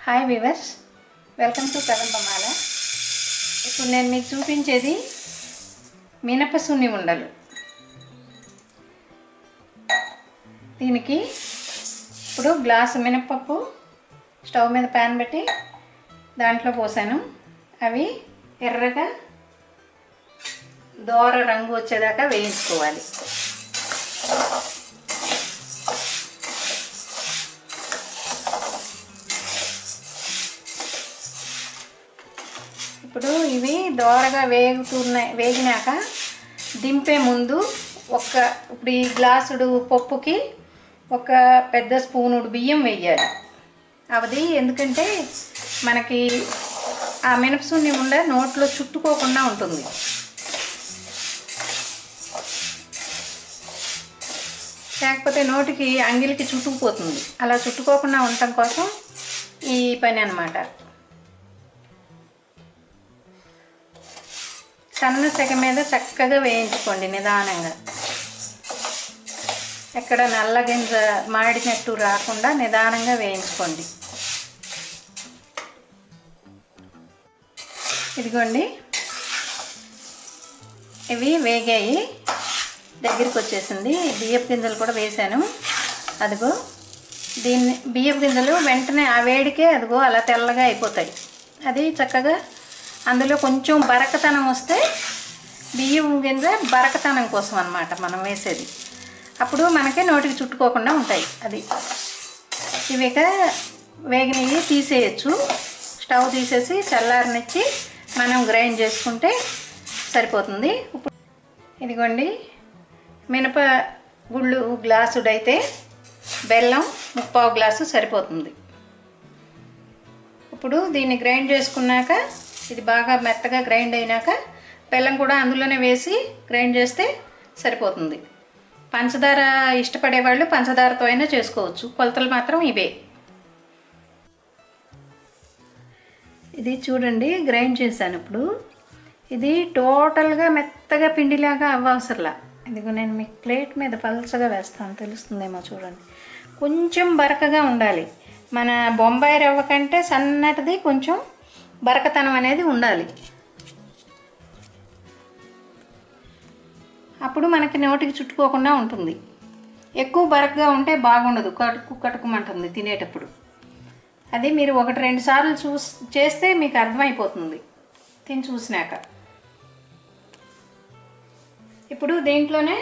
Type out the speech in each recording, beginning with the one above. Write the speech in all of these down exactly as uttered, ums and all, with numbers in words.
Hi viewers, welcome to Kadambamala. ఇప్పుడు నేను మీకు చూపించేది మినపసున్ని ఉండలు. దీనికి ఇప్పుడు గ్లాసు మినపప్పు స్టవ్ మీద ప్యాన్ పెట్టి దాంట్లో పోసాను. అవి ఎర్రగా దోర రంగు వచ్చేదాకా వేయించుకోవాలి. ఇప్పుడు ఇవి దోరగా వేగుతున్నాయి. వేగినాక దింపే ముందు ఒక ఇప్పుడు ఈ గ్లాసుడు పప్పుకి ఒక పెద్ద స్పూనుడు బియ్యం వేయాలి. అది ఎందుకంటే మనకి ఆ మినపసున్ని ఉండ నోట్లో చుట్టుకోకుండా ఉంటుంది. లేకపోతే నోటికి అంగిలికి చుట్టుకుపోతుంది. అలా చుట్టుకోకుండా ఉండటం కోసం ఈ పని అన్నమాట. సన్న సెగ మీద చక్కగా వేయించుకోండి నిదానంగా. ఎక్కడ నల్ల గింజ మాడినట్టు రాకుండా నిదానంగా వేయించుకోండి. ఇదిగోండి, ఇవి వేగాయి, దగ్గరికి వచ్చేసింది. బియ్యపు గింజలు కూడా వేసాను. అదిగో దీన్ని బియ్యపు గింజలు వెంటనే ఆ వేడికే అదిగో అలా తెల్లగా అయిపోతాయి. అది చక్కగా అందులో కొంచెం బరకతనం వస్తే బియ్యం గింజ బరకతనం కోసం అన్నమాట మనం వేసేది. అప్పుడు మనకి నోటికి చుట్టుకోకుండా ఉంటాయి. అది ఇవిక వేగినవి తీసేయచ్చు. స్టవ్ తీసేసి చల్లారనిచ్చి మనం గ్రైండ్ చేసుకుంటే సరిపోతుంది. ఇప్పుడు ఇదిగోండి, మినప గుళ్ళు గ్లాసుడైతే బెల్లం ముప్పావు గ్లాసు సరిపోతుంది. ఇప్పుడు దీన్ని గ్రైండ్ చేసుకున్నాక ఇది బాగా మెత్తగా గ్రైండ్ అయినాక బెల్లం కూడా అందులోనే వేసి గ్రైండ్ చేస్తే సరిపోతుంది. పంచదార ఇష్టపడే వాళ్ళు పంచదారతో అయినా చేసుకోవచ్చు. కొలతలు మాత్రం ఇవే. ఇది చూడండి, గ్రైండ్ చేశాను. ఇప్పుడు ఇది టోటల్గా మెత్తగా పిండిలాగా అవ్వవసరలా. ఇదిగో నేను మీకు ప్లేట్ మీద పల్చగా వేస్తాను, తెలుస్తుందేమో చూడండి. కొంచెం బరకగా ఉండాలి. మన బొంబాయి రవ్వ కంటే సన్నటిది కొంచెం బరకతనం అనేది ఉండాలి. అప్పుడు మనకి నోటికి చుట్టుకోకుండా ఉంటుంది. ఎక్కువ బరకగా ఉంటే బాగుండదు, కటుకు కటుకుమంటుంది తినేటప్పుడు. అది మీరు ఒకటి రెండు సార్లు చూసి చేస్తే మీకు అర్థమైపోతుంది తిని చూసినాక. ఇప్పుడు దీంట్లోనే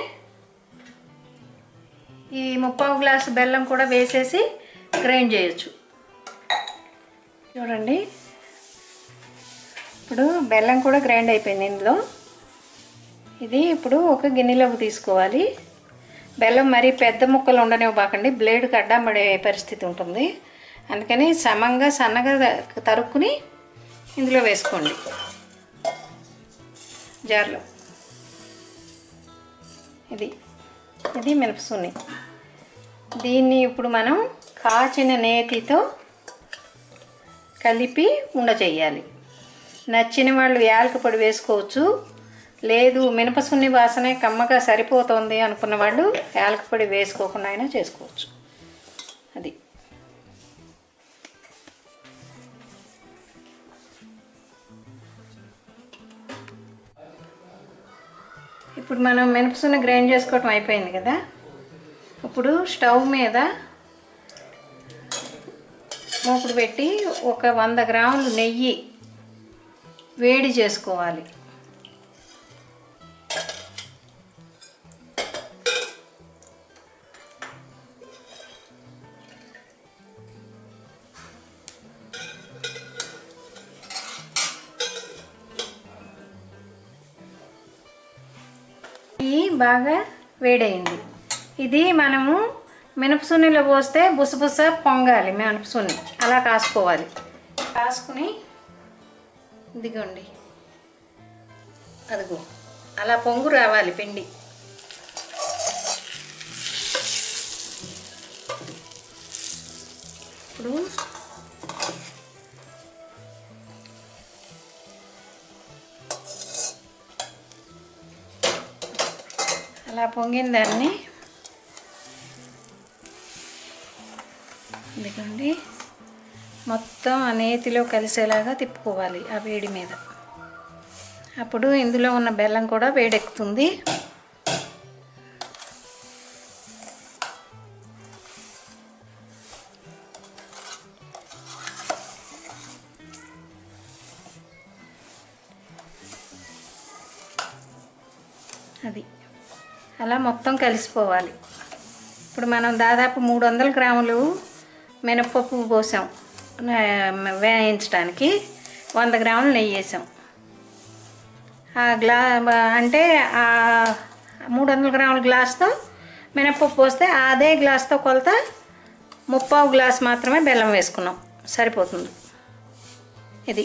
ఈ ముప్పావు గ్లాసు బెల్లం కూడా వేసేసి గ్రైండ్ చేయొచ్చు. చూడండి, ఇప్పుడు బెల్లం కూడా గ్రైండ్ అయిపోయింది ఇందులో. ఇది ఇప్పుడు ఒక గిన్నెలోకి తీసుకోవాలి. బెల్లం మరీ పెద్ద ముక్కలు ఉండనివ్వబాకండి, బ్లేడ్కి అడ్డం పడే పరిస్థితి ఉంటుంది. అందుకని సమంగా సన్నగా తరుక్కుని ఇందులో వేసుకోండి జార్లో. ఇది ఇది మినపసున్ని. దీన్ని ఇప్పుడు మనం కాచిన నేతితో కలిపి ఉండ చేయాలి. నచ్చిన వాళ్ళు యాలక పొడి వేసుకోవచ్చు. లేదు మినపసున్ని వాసనే కమ్మగా సరిపోతుంది అనుకున్న వాళ్ళు యాలక పొడి వేసుకోకుండా అయినా చేసుకోవచ్చు. అది ఇప్పుడు మనం మినపసున్ని గ్రైండ్ చేసుకోవటం అయిపోయింది కదా. ఇప్పుడు స్టవ్ మీద మూకుడు పెట్టి ఒక వంద గ్రాములు నెయ్యి వేడి చేసుకోవాలి. నెయ్యి బాగా వేడైంది. ఇది మనము మినపసున్నిలో పోస్తే బుసబుస పొంగాలి. మినపసున్ని అలా కాసుకోవాలి. కాసుకుని ఇదిగోండి, అదిగో అలా పొంగు రావాలి పిండి. ఇప్పుడు అలా పొంగిన దాన్ని ఇదిగోండి మొత్తం ఆ నేతిలో కలిసేలాగా తిప్పుకోవాలి ఆ వేడి మీద. అప్పుడు ఇందులో ఉన్న బెల్లం కూడా వేడెక్కుతుంది. అది అలా మొత్తం కలిసిపోవాలి. ఇప్పుడు మనం దాదాపు మూడు వందల గ్రాములు మినపప్పు పోసాం వేయించడానికి, వంద గ్రాములు నెయ్యి వేసాం. ఆ గ్లా అంటే ఆ మూడు వందల గ్రాముల గ్లాస్తో మినపప్పు పోస్తే అదే గ్లాస్తో కొలత ముప్పావు గ్లాస్ మాత్రమే బెల్లం వేసుకున్నాం, సరిపోతుంది. ఇది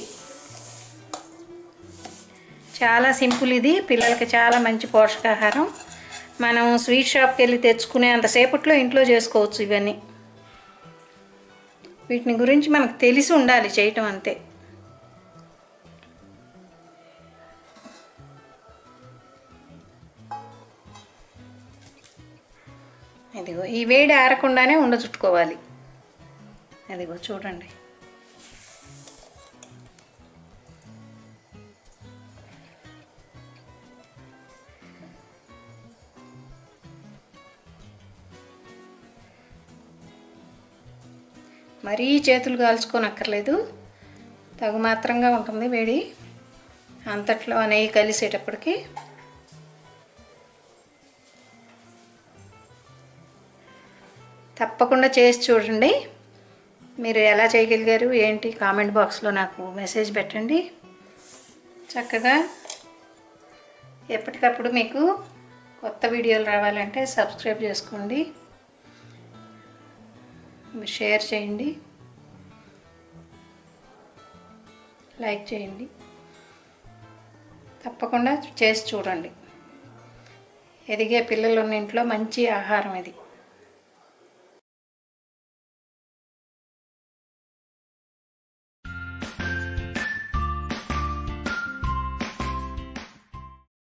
చాలా సింపుల్, ఇది పిల్లలకి చాలా మంచి పోషకాహారం. మనం స్వీట్ షాప్కి వెళ్ళి తెచ్చుకునే అంతసేపట్లో ఇంట్లో చేసుకోవచ్చు ఇవన్నీ. వీటిని గురించి మనకు తెలిసి ఉండాలి చేయటం, అంతే. అదిగో ఈ వేడి ఆరకుండానే ఉండ చుట్టుకోవాలి. అదిగో చూడండి. మరీ చేతులు కాల్చుకోనక్కర్లేదు, తగు మాత్రంగా ఉంటుంది వేడి. అంతట్లో నెయ్యి కలిసేటప్పటికి తప్పకుండా చేసి చూడండి. మీరు ఎలా చేయగలిగారు ఏంటి కామెంట్ బాక్స్లో నాకు మెసేజ్ పెట్టండి. చక్కగా ఎప్పటికప్పుడు మీకు కొత్త వీడియోలు రావాలంటే సబ్స్క్రైబ్ చేసుకోండి, షేర్ చేయండి, లైక్ చేయండి. తప్పకుండా చేసి చూడండి. ఎదిగే పిల్లలు ఉన్న ఇంట్లో మంచి ఆహారం ఇది.